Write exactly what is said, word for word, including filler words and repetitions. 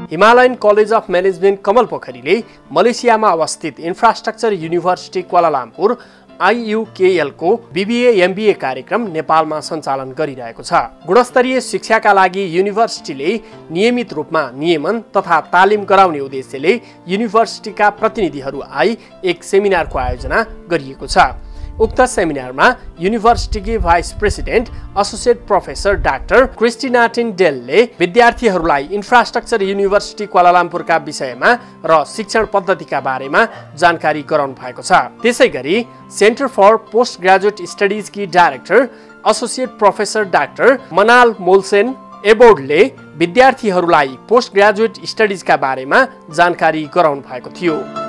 Himalayan college of management कमलपोखरीले मलेसियामा अवस्थित इन्फ्रास्ट्रक्चर युनिभर्सिटी क्वालालम्पुर आईयूकेएल को बीबीए एमबीए कार्यक्रम नेपालमा सञ्चालन गरिरहेको छ। गुणस्तरीय शिक्षाका लागि युनिभर्सिटीले नियमित रूपमा नियमन तथा तालिम गराउने उद्देश्यले युनिभर्सिटीका प्रतिनिधिहरू आई एक सेमिनारको आयोजना गरिएको छ। उक्त सेमिनारमा युनिभर्सिटीकी vice president associate professor doctor Christina टिन्डेलले विद्यार्थीहरूलाई इन्फ्रास्ट्रक्चर युनिभर्सिटी क्वालालम्पुरका विषयमा र शिक्षण पद्धतिका बारेमा जानकारी गराउनु भएको छ। त्यसैगरी सेन्टर फर पोस्ट ग्रेजुएट स्टडिजकी director associate professor doctor Manal मोल्सेन एबोर्डले विद्यार्थीहरूलाई पोस्ट ग्रेजुएट स्टडिजका बारेमा जानकारी गराउनु भएको थियो।